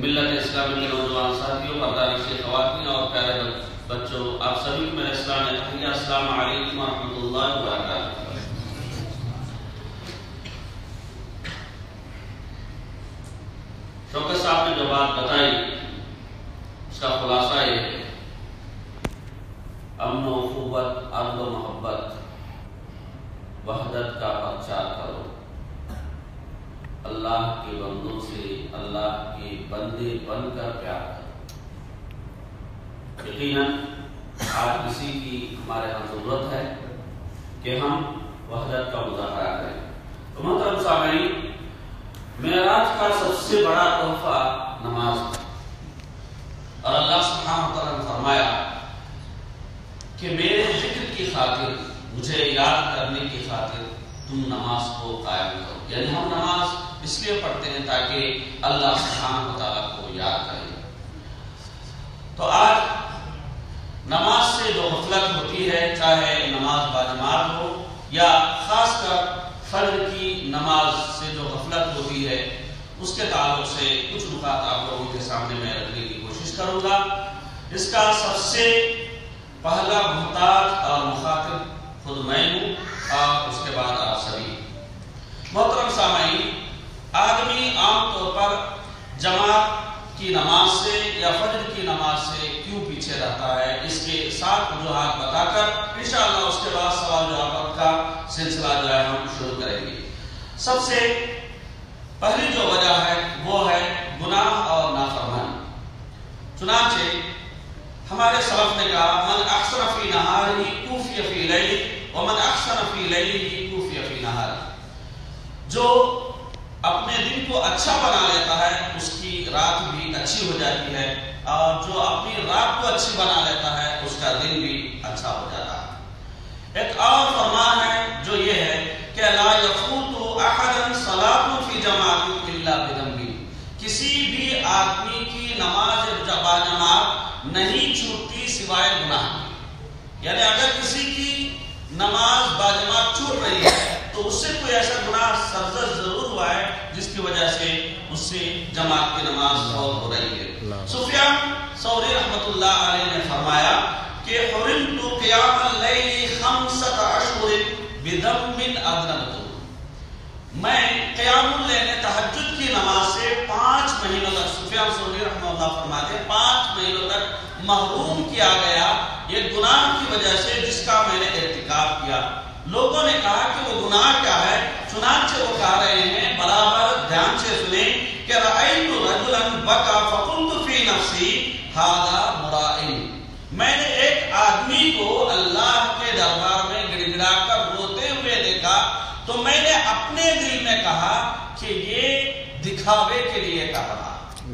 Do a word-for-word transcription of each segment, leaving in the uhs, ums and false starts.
ملت اسلامی کے نوجوان ساتھیوں، پردانشی خواتین اور پیارے بچوں، آپ سبھی کو میرے اسلام تحیہ السلام علیکم ورحمۃ اللہ وبرکاتہ۔ شوکت صاحب نے جو بات بتائی اس کا خلاصہ یہ ہے، امن و اخوت، عدل و محبت، وحدت کا پرچار کرو، اللہ کے بندوں سے اللہ کے بندے بن کر پیار کرو۔ یقیناً آج کسی کی ہمارے یہاں ضرورت ہے کہ ہم وحدت کا مظاہرہ کریں۔ تو محترم سامعین، معراج کا سب سے بڑا تحفہ نماز ہے، اور اللہ سبحانہ وتعالیٰ نے فرمایا کہ میرے ذکر کی خاطر، مجھے یاد کرنے کی خاطر تم نماز کو قائم کرو۔ یعنی ہم نماز اس لیے پڑھتے ہیں تاکہ اللہ سبحانہ وتعالیٰ کو یاد کریں۔ تو آج نماز سے جو غفلت ہوتی ہے، چاہے نماز باجماعت ہو یا خاص کر فجر کی نماز سے جو غفلت ہوتی ہے، اس کے تعلق سے کچھ نکات آپ لوگوں کے سامنے میں رکھنے کی کوشش کروں گا۔ اس کا سب سے پہلا محتاج اور مخاطب خود میں ہوں اور اس کے بعد آپ سبھی۔ محترم سامعین، آدمی عام طور پر جماعت کی نماز سے یا فجر کی نماز سے کیوں پیچھے رہتا ہے، اس کے ساتھ وجوہات بتا کر انشاءاللہ اس کے بعد سوال جواب کا سلسلہ جو ہے ہم شروع کریں گے۔ سب سے پہلی جو وجہ ہے وہ ہے گناہ اور نافرمانی۔ چنانچہ ہمارے سلف نے کہا، من احسن فی نہارہ کوفی فی لیلہ ومن احسن فی لیلہ کوفی فی نہارہ۔ جو اپنے دن کو اچھا بنا لیتا ہے اس کی رات بھی اچھی ہو جاتی ہے، اور جو اپنی رات کو اچھی بنا لیتا ہے اس کا دن بھی اچھا ہو جاتا ہے۔ ایک اور فرمان ہے جو یہ ہے کہ لا یفوت احد صلاۃ فی جماعت الا بذنب۔ کسی بھی آدمی کی نماز باجماعت نہیں چھوٹتی سوائے گناہ کی۔ یعنی اگر کسی کی نماز باجماعت چھوٹ رہی ہے تو اس سے کوئی ایسا گناہ سرزد ضرور ہوا ہے جس کی وجہ سے اس سے جماعت کی نماز فوت ہو رہی ہے۔ سفیان ثوری رحمۃ اللہ علیہ نے فرمایا کہ حرمت قیام اللیل خمسۃ اشہر بذنب اذنبت۔ میں قیام اللیل تہجد کی نماز سے پانچ مہینوں تک، سفیان ثوری رحمۃ اللہ فرماتے ہیں، پانچ مہینوں تک محروم کیا گیا یہ گناہ کی وجہ سے جس کا میں نے ارتکاب کیا۔ لوگوں نے کہا کہ وہ گناہ کیا ہے؟ چنانچہ وہ کہہ رہے ہیں، برابر دھیان سے سنیں کہ رأیت رجلا بکا فقلت فی نفسی ھذا مرائن۔ میں نے ایک آدمی کو اللہ کے دربار میں گڑ گڑا کر روتے ہوئے دیکھا تو میں نے اپنے دل میں کہا کہ یہ دکھاوے کے لیے کہہ رہا۔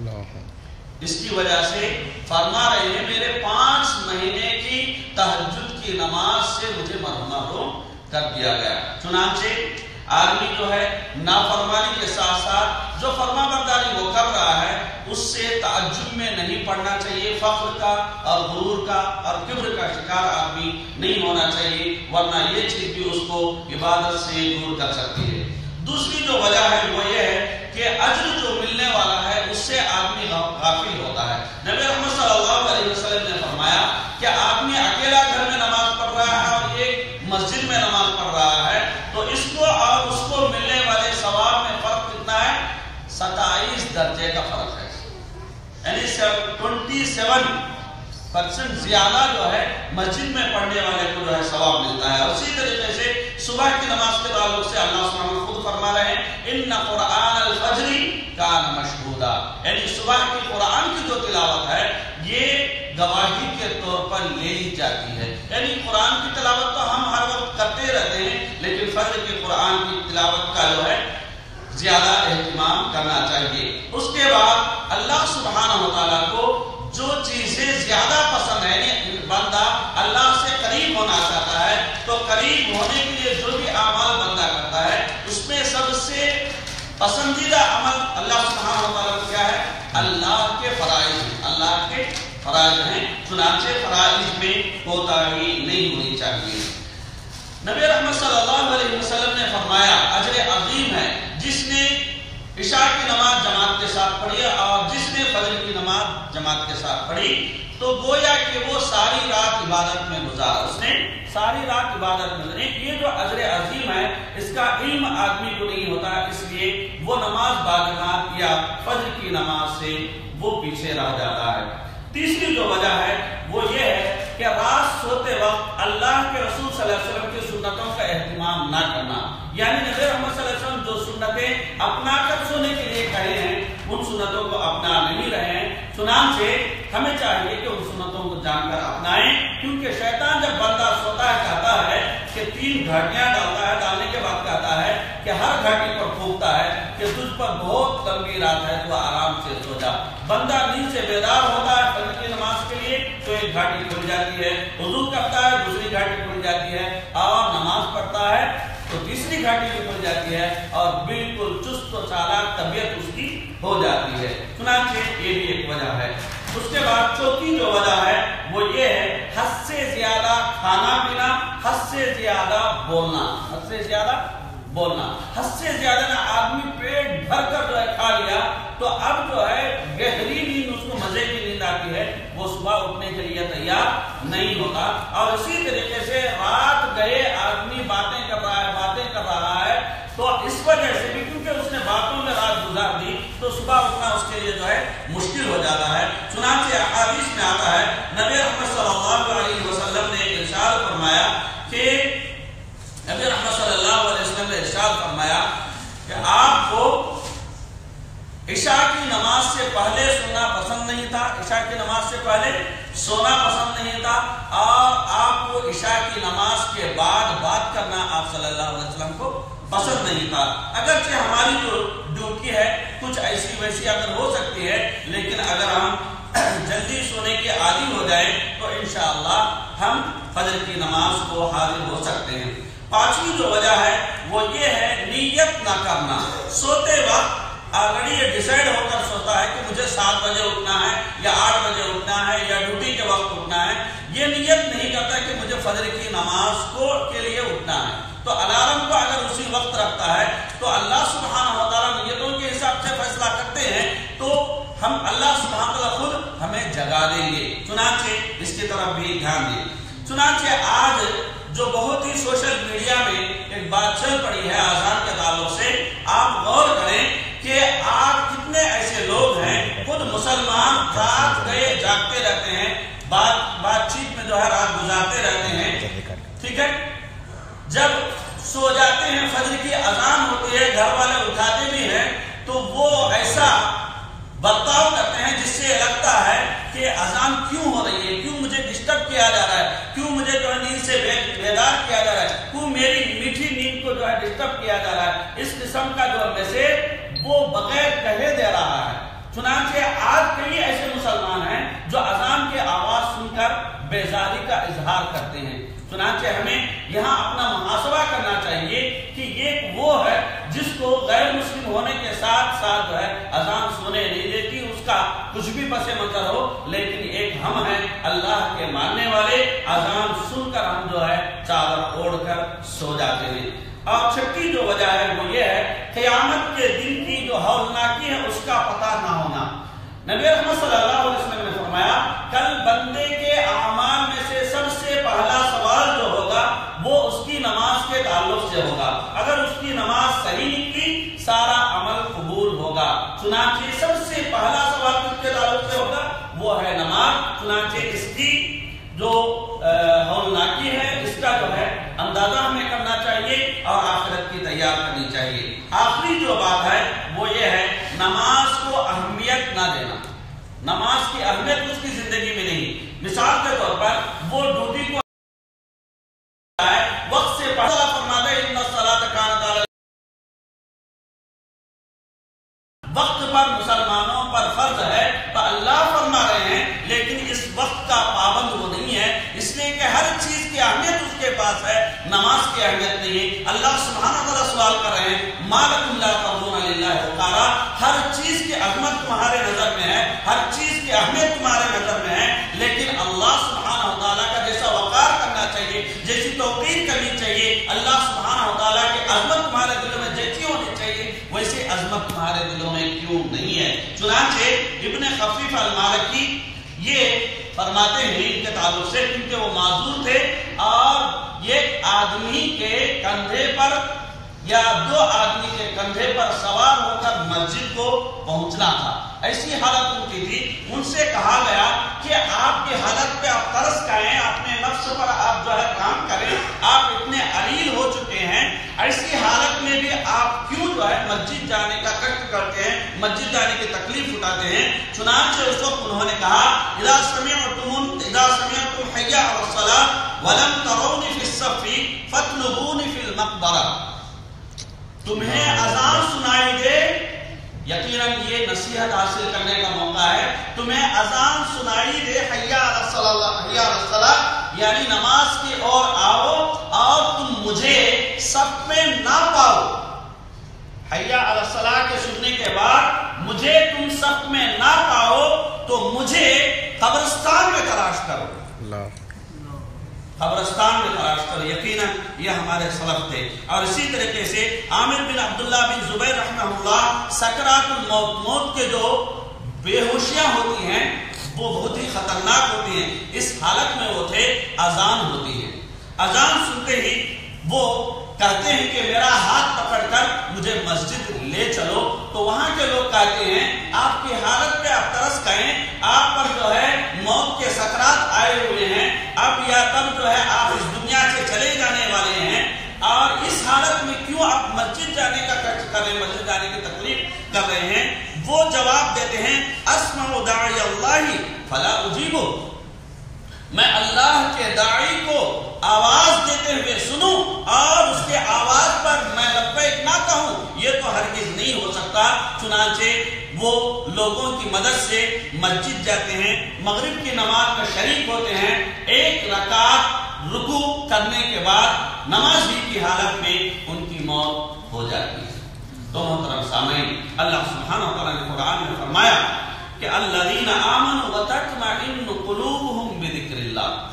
اس کی وجہ سے فرما رہے ہیں میرے پانچ مہینے کی تہجد کی نماز سے مجھے محروم کر دیا گیا۔ چنانچہ آدمی جو ہے نافرمانی کے ساتھ ساتھ جو فرما برداری وہ کر رہا ہے اس سے تعجب میں نہیں پڑنا چاہیے، فخر کا اور غرور کا اور کبر کا شکار آدمی نہیں ہونا چاہیے، ورنہ یہ چیز بھی اس کو عبادت سے دور کر سکتی ہے۔ دوسری جو وجہ ہے وہ یہ ہے کہ اجر جو ملنے والا ہے اس سے آدمی غافل ہوتا ہے۔ نبی رحمت صلی اللہ علیہ وسلم نے فرمایا کہ آدمی اکیلا گھر میں نماز پڑھ رہا ہے اور ایک مسجد میں نماز پڑھ رہا ہے تو اس کو اور اس کو ملنے والے ثواب میں فرق کتنا ہے؟ ستائیس درجے کا فرق ہے، یعنی ٹوینٹی سیون پرسنٹ زیادہ جو ہے مسجد میں پڑھنے والے کو جو ہے ثواب ملتا ہے۔ اور اسی طریقے سے صبح کی نماز کے تعلق سے اللہ سبحانہ خود فرما رہے ہیں، ان قرآن الفجر کان مشہودا، یعنی صبح کی قرآن کی جو تلاوت ہے یہ گواہی کے طور پر لے لی جاتی ہے۔ یعنی قرآن کی تلاوت تو ہم ہر وقت کرتے رہتے ہیں، لیکن فجر کی قرآن کی تلاوت کا جو ہے زیادہ اہتمام کرنا چاہیے۔ اس کے بعد اللہ سبحانہ وتعالیٰ کو جو چیزیں زیادہ پسند ہے، یعنی بندہ اللہ سے قریب ہونا چاہتا ہے تو قریب ہونے کے لیے جو بھی اعمال بندہ کرتا ہے اس میں سب سے پسندیدہ عمل اللہ سبحانہ وتعالیٰ کو کیا ہے؟ اللہ کے فرائض ہیں، اللہ کے فرائض ہیں، چنانچہ فرائض میں کوتاہی نہیں ہونی چاہیے۔ نبی رحمت صلی اللہ علیہ وسلم نے فرمایا اجر عظیم ہے جس نے عشاء کی نماز جماعت کے ساتھ پڑھی اور جس نے فجر پڑھی تو گویا کہ وہ ساری رات عبادت میں گزارا، اس نے ساری رات عبادت میں گزاری۔ یہ جو اجر عظیم ہے اس کا علم آدمی کو نہیں ہوتا، اس لیے وہ نماز باجماعت یا فجر کی نماز سے وہ پیچھے رہ جاتا ہے۔ تیسری جو وجہ ہے وہ یہ ہے کہ رات سوتے وقت اللہ کے رسول صلی اللہ علیہ وسلم کی سنتوں کا اہتمام نہ کرنا، یعنی نبی محمد صلی اللہ علیہ وسلم جو سنتیں اپنا کر سونے کے لیے کہے ہیں ان سنتوں کو اپنا نہیں رہے ہیں، چنانچہ ہمیں چاہیے کہ ان سنتوں کو جان کر اپنائیں، کیونکہ شیطان جب بندہ سوتا ہے کہتا ہے کہ تین گھاٹیاں ڈالتا ہے، ڈالنے کے بعد کہتا ہے کہ ہر گھاٹی پر پھونکتا ہے کہ تجھ پر بہت لمبی رات ہے تو آرام سے سو جا۔ بندہ نیند سے بیدار ہوتا ہے فجر کی نماز کے لیے تو ایک گھاٹی کھل جاتی ہے، وضو کرتا ہے دوسری گھاٹی کھل جاتی ہے، اور نماز پڑھتا ہے تو تیسری گھاٹی بھی کھل جاتی ہے اور بالکل چست و چالاک طبیعت اس کی ہو جاتی ہے۔ چنانچہ یہ بھی ایک وجہ ہے۔ اس کے بعد چوتھی جو وجہ ہے وہ یہ ہے حد سے زیادہ کھانا پینا، حد سے زیادہ بولنا، حد سے زیادہ بولنا، حد سے زیادہ نہ آدمی پیٹ بھر کر جو ہے کھا لیا تو اب جو ہے گہری نیند اس کو مزے کی نیند آتی ہے، وہ صبح اٹھنے کے لیے تیار نہیں ہوتا۔ اور اسی طریقے سے رات گئے آدمی باتیں کر رہا ہے باتیں کر رہا ہے تو اس وجہ سے بھی کیونکہ اس نے باتوں میں رات گزار دی تو صبح اٹھنا اس کے لیے جو ہے مشکل ہو جاتا ہے۔ چنانچہ احادیث میں آتا ہے نبی محمد صلی اللہ علیہ وسلم نے ارشاد فرمایا کہ نبی محمد صلی اللہ علیہ وسلم نے ارشاد فرمایا کہ آپ کو عشاء کی نماز سے پہلے سونا پسند نہیں تھا، عشاء کی نماز سے پہلے سونا پسند نہیں تھا، اور آپ کو عشاء کی نماز کے بعد بات کرنا آپ صلی اللہ علیہ وسلم کو پسند نہیں تھا۔ اگرچہ ہماری جو ڈیوٹی ہے کچھ ایسی ویسی اگر ہو سکتی ہے، لیکن اگر ہم جلدی سونے کے عادی ہو جائیں تو انشاءاللہ ہم فجر کی نماز کو حاضر ہو سکتے ہیں۔ پانچویں جو وجہ ہے وہ یہ ہے نیت نہ کرنا۔ سوتے وقت آلریڈی یہ ڈیسائیڈ ہو کر سوتا ہے کہ مجھے سات بجے اٹھنا ہے یا آٹھ بجے اٹھنا ہے یا ڈیوٹی کے وقت اٹھنا ہے، یہ نیت نہیں کرتا کہ مجھے فجر کی نماز کو کے لیے اٹھنا ہے، تو الارم کو اگر اسی وقت رکھتا ہے تو اللہ سبحانہ و تعالیٰ نیتوں کے حساب سے فیصلہ کرتے ہیں تو ہم اللہ سبحانہ و تعالیٰ خود ہمیں جگا دیں گے۔ چنانچہ اس کی طرف بھی دھیان دیں۔ چنانچہ آج جو بہت ہی سوشل میڈیا میں ایک بات چل پڑی ہے آزان کے تعلق سے، آپ غور کریں کہ آج کتنے ایسے لوگ ہیں خود مسلمان رات گئے جاگتے رہتے ہیں، بات بات چیت میں جو ہے رات گزارتے رہتے ہیں، ٹھیک ہے، جب سو جاتے ہیں فجر کی اذان ہوتی ہے گھر والے اٹھاتے بھی ہیں تو وہ ایسا برتاؤ کرتے ہیں جس سے لگتا ہے کہ اذان کیوں ہو رہی ہے، کیوں مجھے ڈسٹرب کیا جا رہا ہے، کیوں مجھے جو ہے نیند سے بیدار کیا جا رہا ہے، کیوں میری میٹھی نیند کو جو ہے ڈسٹرب کیا جا رہا ہے۔ اس قسم کا جو میسج وہ بغیر کہے دے رہا ہے۔ چنانچہ آج کئی ایسے مسلمان ہیں جو اذان کی آواز سن کر بیزاری کا اظہار کرتے ہیں۔ چنانچہ ہمیں یہاں اپنا محاسبہ کرنا چاہیے کہ یہ وہ ہے جس کو غیر مسلم ہونے کے ساتھ ساتھ جو ہے اذان سننے نہیں دیتی، اس کا کچھ بھی پس منظر ہو، لیکن ایک ہم ہیں اللہ کے ماننے والے، اذان سن کر ہم جو ہے چادر اوڑھ کر سو جاتے ہیں۔ اور چھٹی جو وجہ ہے وہ یہ ہے قیامت کے دن کی جو ہولناکی ہے اس کا پتہ نہ ہونا۔ نبی محمد صلی اللہ علیہ وسلم نے فرمایا کل بندے کے اعمال میں سے سب سے پہلا سوال جو ہوگا وہ اس کی نماز کے تعلق سے ہوگا، اگر اس کی نماز صحیح نکلی سارا عمل قبول ہوگا۔ چنانچہ سب سے پہلا سوال کس کے تعلق سے ہوگا وہ ہے نماز۔ چنانچہ اس کی جو ہولناکی ہے اس کا جو ہے اندازہ ہمیں کرنا چاہیے اور آخرت کی تیار کرنی چاہیے۔ آخری جو بات ہے وہ یہ ہے نماز کو اہمیت نہ دینا، نماز کی اہمیت اس کی زندگی میں نہیں۔ مثال کے طور پر وہ ڈیوٹی کو وقت سے پہلے فرماتا ہے ان الصلاۃ کانت علی وقت پر مسلمانوں پر فرض ہے تو اللہ فرما رہے ہیں، لیکن اس وقت کا پابند وہ نہیں ہے، اس لیے کہ ہر چیز کی اہمیت اس کے پاس ہے، نماز کی اہمیت نہیں ہے۔ اللہ سبحانہ وتعالیٰ سوال کر رہے ہیں ما لکم لا ترجون للہ وقارا، ہر چیز کی عظمت تمہارے نظر میں ہے، ہر چیز کی اہمیت تمہارے نظر میں ہے، لیکن اللہ سبحانہ وتعالیٰ کا جیسا وقار کرنا چاہیے، جیسی توقیر کرنی چاہیے، اللہ سبحانہ وتعالیٰ کی عظمت تمہارے دلوں میں جیسی ہونی چاہیے ویسی عظمت تمہارے دلوں میں کیوں نہیں ہے۔ چنانچہ ابن خفیف المالکی یہ فرماتے ہیں ان کے تعلق سے کیونکہ وہ معذور تھے اور ایک آدمی کے کندھے پر یا دو آدمی کے کندھے پر سوار ہو کر مسجد کو پہنچنا تھا، ایسی حالت ان کی تھی۔ ان سے کہا گیا کہ آپ کی حالت پہ آپ ترس کھائیں، اپنے نفس پر آپ جو ہے کام کریں، آپ اتنے علیل ہو چکے ہیں، ایسی حالت میں بھی آپ کیوں جو ہے مسجد جانے کا کشٹ کرتے ہیں، مسجد جانے کی تکلیف اٹھاتے ہیں؟ چنانچہ اس وقت انہوں نے کہا اذا سمعتم اذا سمعتم حي على الصلاة ولم تروني في الصف فاطلبوني في المقبرة۔ تمہیں اذان سنائی دے، یقیناً یہ نصیحت حاصل کرنے کا موقع ہے، تمہیں اذان سنائی دے حی علی الصلاۃ حی علی الصلاۃ یعنی نماز کی اور آؤ اور تم مجھے صف میں نہ پاؤ، حی علی الصلاۃ کے سننے کے بعد مجھے تم صف میں نہ پاؤ تو مجھے قبرستان میں تلاش کرو، قبرستان میں تلاش کرو۔ یقیناً یہ ہمارے سلف تھے۔ اور اسی طریقے سے عامر بن عبداللہ بن زبیر رحمہ اللہ سکرات الموت، موت کے جو بے ہوشیاں ہوتی ہیں وہ بہت ہی خطرناک ہوتی ہیں، اس حالت میں وہ تھے، اذان ہوتی ہے، اذان سنتے ہی وہ کہتے ہیں کہ میرا ہاتھ پکڑ کر مجھے مسجد لے چلو، تو وہاں کے لوگ کہتے ہیں آپ کی حالت پہ آپ ترس کھائیں، آپ پر جو ہے موت کے سکرات آئے ہوئے ہیں، اب یا تب جو ہے آپ اس دنیا سے چلے جانے والے ہیں، اور اس حالت میں کیوں آپ مسجد جانے کا کشٹ کر رہے ہیں، مسجد جانے کی تکلیف کر رہے ہیں؟ وہ جواب دیتے ہیں اسمع داعی اللہ فلا اجیبہ، میں اللہ کے داعی کو آواز دیتے ہوئے سنوں اور اس کے آواز پر میں لبیک نہ کہوں، یہ تو ہرگز نہیں ہو سکتا۔ چنانچہ وہ لوگوں کی مدد سے مسجد جاتے ہیں، مغرب کی نماز میں شریک ہوتے ہیں، ایک رکعت رکوع کرنے کے بعد نمازی کی حالت میں ان کی موت ہو جاتی ہے۔ تو محترم سامعین، اللہ سبحانہ وتعالیٰ نے قرآن میں فرمایا کہ الذین آمنوا وتطمئن قلوبهم بذکر اللہ،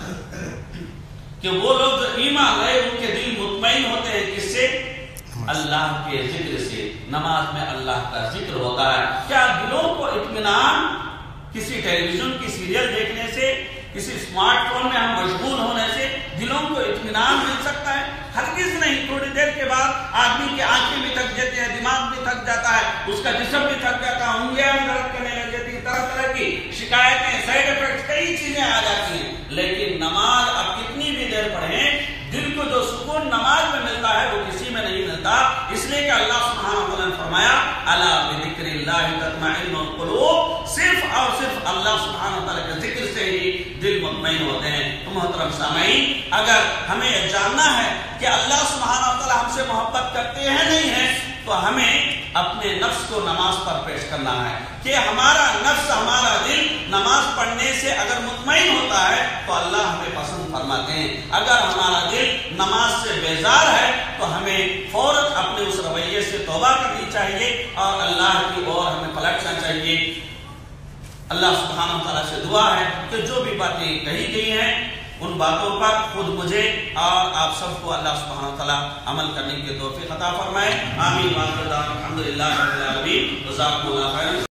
کہ وہ لوگ جو ایمان لائے ان کے دل مطمئن ہوتے ہیں، کس سے؟ اللہ کے ذکر سے۔ نماز میں اللہ کا ذکر ہوتا ہے۔ کیا دلوں کو اطمینان کسی ٹیلی ویژن کی سیریل دیکھنے سے، کسی اسمارٹ فون میں ہم مشغول ہونے سے دلوں کو اطمینان مل سکتا ہے؟ ہرگز نہیں۔ تھوڑی دیر کے بعد آدمی کی آنکھیں بھی تھک جاتی ہیں، دماغ بھی تھک جاتا ہے، اس کا جسم بھی تھک جاتا ہے، انگلیاں بھی درد کرنے لگ جاتی ہیں، طرح طرح کی شکایتیں، سائیڈ افیکٹس، کئی چیزیں آ جاتی ہیں۔ لیکن نماز اب کتنی بھی دیر پڑھیں، دل کو جو سکون نماز میں ملتا ہے وہ کسی میں نہیں ملتا، اس لیے کہ اللہ سبحانہ وتعالیٰ نے فرمایا الا بذکر اللہ تطمئن القلوب، صرف اور صرف اللہ سبحانہ وتعالیٰ کے ذکر سے ہی دل مطمئن ہوتے ہیں۔ تو محترم سامعین، اگر ہمیں یہ جاننا ہے کہ اللہ سبحانہ وتعالیٰ ہم سے محبت کرتے ہیں نہیں ہیں، تو ہمیں اپنے نفس کو نماز پر پیش کرنا ہے کہ ہمارا نفس، ہمارا دل نماز پڑھنے سے اگر مطمئن ہوتا ہے تو اللہ ہمیں پسند فرماتے ہیں، اگر ہمارا دل نماز سے بیزار ہے تو ہمیں فوراً اپنے اس رویے سے توبہ کرنی چاہیے اور اللہ کی اور ہمیں پلٹنا چاہیے۔ اللہ سبحانہ وتعالیٰ سے دعا ہے کہ جو بھی باتیں کہی گئی ہیں ان باتوں پر خود مجھے اور آپ سب کو اللہ سبحانہ وتعالیٰ عمل کرنے کی توفیق عطا فرمائے۔ آمین۔ الحمدللہ رب العالمین۔ جزاکم اللہ خیرا۔